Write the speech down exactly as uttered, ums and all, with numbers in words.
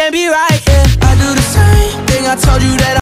can't be right, yeah. I do the same thing, I told you that I